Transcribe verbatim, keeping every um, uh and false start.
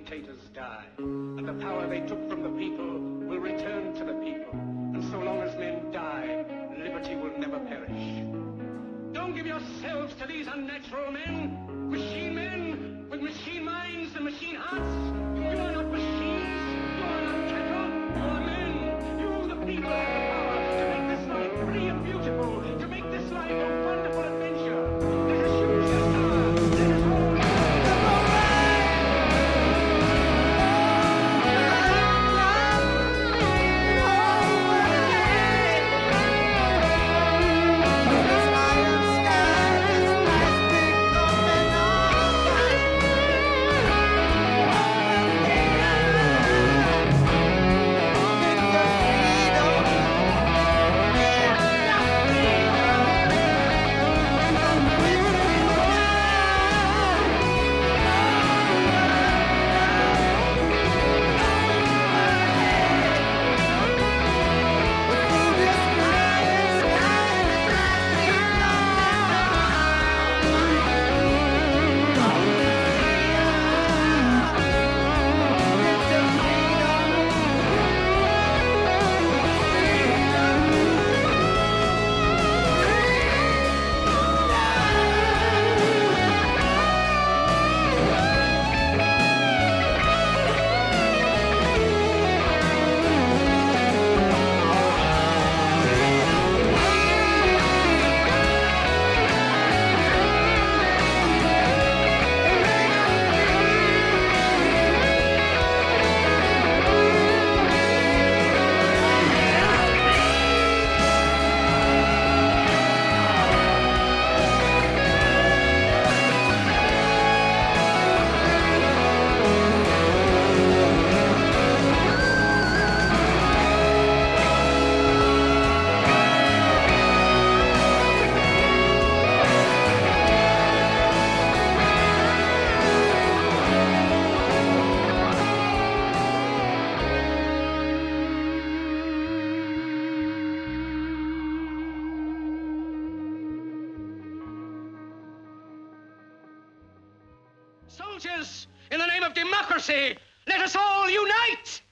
dictators die, and the power they took from the people will return to the people. And so long as men die, liberty will never perish. Don't give yourselves to these unnatural men, machine men with machine minds and machine hearts. You are not machines, you are not cattle, you are men. You, the people, have the power to make this life free and beautiful, to make this life a wonderful adventure. Let us use this power, let us all... Soldiers, in the name of democracy, let us all unite!